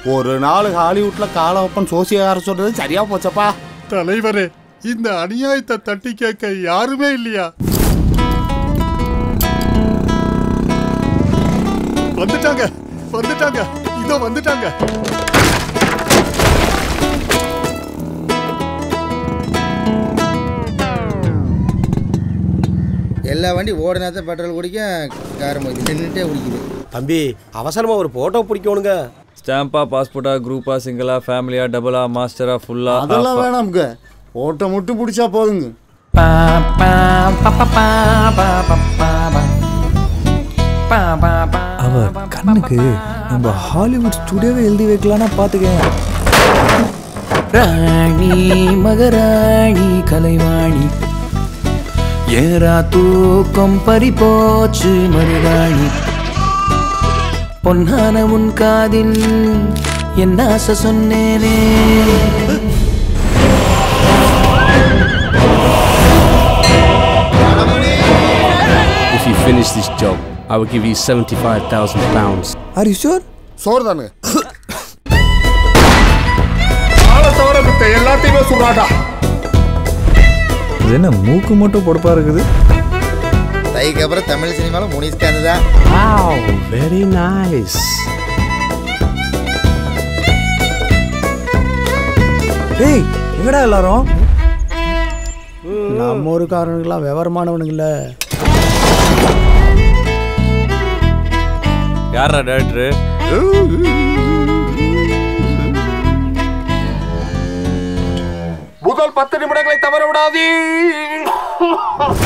ஒரு நாள் ஹாலிவுட்ல கால ஓப்பன் சோசியக்கார சொல்றது சரியா போச்சப்பா. தலைவரே, இந்த அநியாயத்தை தட்டி கேட்க யாருமே இல்லையா? வந்துட்டாங்க வந்துட்டாங்க, இதோ வந்துட்டாங்க. எல்லா வண்டி ஓடினாத்த பெட்ரோல் குடிக்க காரம் நின்றுட்டே குடிக்குது. தம்பி அவசரமா ஒரு போட்டோ பிடிக்கணுங்க. ஸ்டாம்பா, பாஸ்போர்ட்டா, குரூப்பா, சிங்கிளா, ஃபேமிலியா, டபுளா, மாஸ்டரா, ஃபுல்லா? அதெல்லாம் வேணாம்ங்க, போட்டோ மட்டும் பிடிச்சா போதுங்க. அவர் கண்ணுக்கு நம்ம ஹாலிவுட் ஸ்டுடியோவை எழுதி வைக்கலான்னா பார்த்துக்கேன். ராணி மகராணி கலைவாணி ஏரா தூக்கம் பறி போச்சு மருதாணி பொன்னான உன் காதில் என்ன ஆசை சொன்னேனே. If you finish this job, I will give you £75,000. Are you sure? சோறு தானுங்க. எல்லாத்தையுமே சொல்றாடா. இது என்ன மூக்கு மட்டும் பொடுப்பா இருக்குது? தைக்கு அப்புறம் தமிழ் சினிமாவில் முனிஸ்காந்து தான். Wow, very nice. டேய் எங்கடா எல்லாரும்? நம்ம ஒரு காரணங்களாம் விவரமானவனுங்கள. யாரா டைரக்டர்? முதல் 10 நிமிடங்களை தவற விடாதீ.